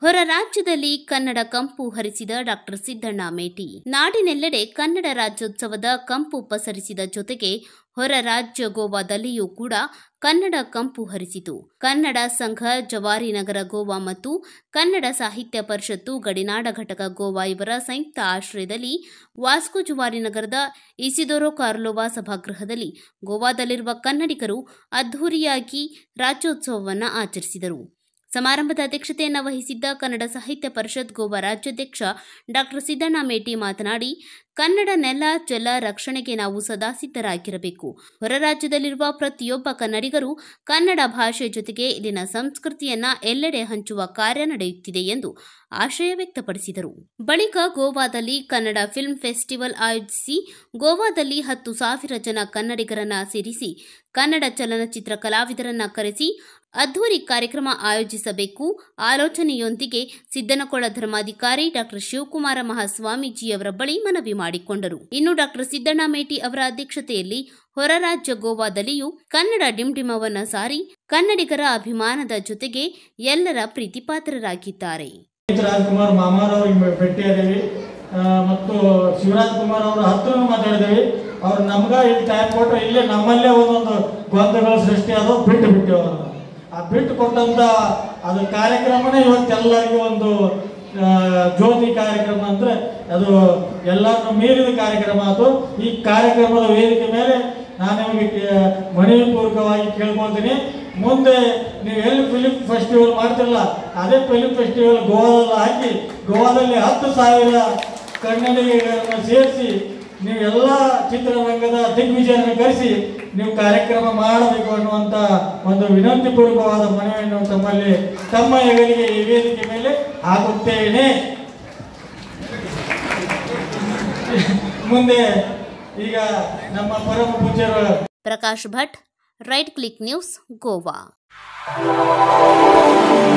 ಹೊರ ರಾಜ್ಯದಲ್ಲಿ ಕನ್ನಡ ಕಂಪು ಹರಿಸಿದ ಡಾಕ್ಟರ್ ಸಿದ್ದಣ್ಣ ಮೇಟಿ. ನಾಡಿನೆಲ್ಲೆಡೆ ಕನ್ನಡ ರಾಜ್ಯೋತ್ಸವದ ಕಂಪು ಪಸರಿಸಿದ ಜೊತೆಗೆ ಹೊರ ರಾಜ್ಯ ಗೋವಾದಲ್ಲಿಯೂ ಕೂಡ ಕನ್ನಡ ಕಂಪು ಹರಿಸಿತು. ಕನ್ನಡ ಸಂಘ ಜವಾರಿನಗರ ಗೋವಾ ಮತ್ತು ಕನ್ನಡ ಸಾಹಿತ್ಯ ಪರಿಷತ್ತು ಗಡಿನಾಡ ಘಟಕ ಗೋವಾ ಇವರ ಸಂಯುಕ್ತ ಆಶ್ರಯದಲ್ಲಿ ವಾಸ್ಕೋ ಜವಾರಿನಗರದ ಇಸಿದೋರೋ ಕಾರ್ಲೋವಾ ಸಭಾಗೃಹದಲ್ಲಿ ಗೋವಾದಲ್ಲಿರುವ ಕನ್ನಡಿಗರು ಅದ್ಧೂರಿಯಾಗಿ ರಾಜ್ಯೋತ್ಸವವನ್ನು ಆಚರಿಸಿದರು. ಸಮಾರಂಭದ ಅಧ್ಯಕ್ಷತೆಯನ್ನು ವಹಿಸಿದ್ದ ಕನ್ನಡ ಸಾಹಿತ್ಯ ಪರಿಷತ್ ಗೋವಾ ರಾಜ್ಯಾಧ್ಯಕ್ಷ ಡಾಕ್ಟರ್ ಸಿದ್ದಣ್ಣ ಮೇಟಿ ಮಾತನಾಡಿ, ಕನ್ನಡ ನೆಲ ಜಲ ರಕ್ಷಣೆಗೆ ನಾವು ಸದಾ ಸಿದ್ಧರಾಗಿರಬೇಕು. ಹೊರ ರಾಜ್ಯದಲ್ಲಿರುವ ಪ್ರತಿಯೊಬ್ಬ ಕನ್ನಡಿಗರು ಕನ್ನಡ ಭಾಷೆ ಜೊತೆಗೆ ಇಲ್ಲಿನ ಸಂಸ್ಕೃತಿಯನ್ನ ಎಲ್ಲೆಡೆ ಹಂಚುವ ಕಾರ್ಯ ನಡೆಯುತ್ತಿದೆ ಎಂದು ಆಶಯ ವ್ಯಕ್ತಪಡಿಸಿದರು. ಬಳಿಕ ಗೋವಾದಲ್ಲಿ ಕನ್ನಡ ಫಿಲ್ಮ್ ಫೆಸ್ಟಿವಲ್ ಆಯೋಜಿಸಿ ಗೋವಾದಲ್ಲಿ 10,000 ಜನ ಕನ್ನಡಿಗರನ್ನ ಸೇರಿಸಿ ಕನ್ನಡ ಚಲನಚಿತ್ರ ಕಲಾವಿದರನ್ನ ಕರೆಸಿ ಅದ್ಧೂರಿ ಕಾರ್ಯಕ್ರಮ ಆಯೋಜಿಸಬೇಕು ಆಲೋಚನೆಯೊಂದಿಗೆ ಸಿದ್ದನಕೊಳ ಧರ್ಮಾಧಿಕಾರಿ ಡಾಕ್ಟರ್ ಶಿವಕುಮಾರ ಮಹಾಸ್ವಾಮೀಜಿಯವರ ಬಳಿ ಮನವಿ ಮಾಡಿಕೊಂಡರು. ಇನ್ನು ಡಾಕ್ಟರ್ ಸಿದ್ದಣ್ಣ ಮೇಟಿ ಅವರ ಅಧ್ಯಕ್ಷತೆಯಲ್ಲಿ ಹೊರ ರಾಜ್ಯ ಗೋವಾದಲ್ಲಿಯೂ ಕನ್ನಡ ಡಿಂಡಿಮವನ್ನ ಸಾರಿ ಕನ್ನಡಿಗರ ಅಭಿಮಾನದ ಜೊತೆಗೆ ಎಲ್ಲರ ಪ್ರೀತಿಪಾತ್ರರಾಗಿದ್ದಾರೆ. ರಾಜ್ಕುಮಾರ್ ಮಾಮಾರವರಿಗೆ ಭೇಟಿಯಾದೇವಿ ಮತ್ತು ಶಿವರಾಜ್ ಕುಮಾರ್ ಅವರ ಹತ್ರ ಮಾತಾಡಿದೇವಿ. ಅವ್ರು ನಮ್ಗೆ ಇಲ್ಲಿ ಟೈಮ್ ಕೊಟ್ಟರೆ ಇಲ್ಲೇ ನಮ್ಮಲ್ಲೇ ಒಂದೊಂದು ಗೊಂದಲಗಳ ಸೃಷ್ಟಿ ಆದವು ಬಿಟ್ಟು ಆ ಬಿಟ್ಟು ಕೊಟ್ಟಂತ ಅದು ಕಾರ್ಯಕ್ರಮನೇ ಇವತ್ತೆಲ್ಲರಿಗೂ ಒಂದು ಜ್ಯೋತಿ ಕಾರ್ಯಕ್ರಮ ಅಂದರೆ ಅದು ಎಲ್ಲರನ್ನು ಮೀರಿದ ಕಾರ್ಯಕ್ರಮ. ಅದು ಈ ಕಾರ್ಯಕ್ರಮದ ವೇದಿಕೆ ಮೇಲೆ ನಾನು ನಿಮಗೆ ಮನವಿಪೂರ್ವಕವಾಗಿ ಕೇಳ್ಕೊಳ್ತೀನಿ, ಮುಂದೆ ನೀವು ಎಲ್ಲಿ ಫಿಲಿಂ ಫೆಸ್ಟಿವಲ್ ಮಾಡ್ತಿರಲ್ಲ ಅದೇ ಫಿಲಿಂ ಫೆಸ್ಟಿವಲ್ ಗೋವಾದಲ್ಲಿ ಹಾಕಿ ಗೋವಾದಲ್ಲಿ 10,000 ಕನ್ನಡಿಗರನ್ನು ಸೇರಿಸಿ ನೀವೆಲ್ಲ ಚಿತ್ರರಂಗದ ದಿಗ್ವಿಜಯರನ್ನು ಕರೆಸಿ ನೀವು ಕಾರ್ಯಕ್ರಮ ಮಾಡಬೇಕು ಅನ್ನುವಂಥ ಒಂದು ವಿನಂತಿಪೂರ್ವಕವಾದ ಮನವಿಯನ್ನು ತಮ್ಮ ಹೆಗಲಿಗೆ ಈ ವೇದಿಕೆ ಮೇಲೆ ಹಾಕುತ್ತೇನೆ. ಮುಂದೆ ಈಗ ನಮ್ಮ ಪರಮ ಪೂಜ್ಯರು Prakash Bhat, right click news, Goa.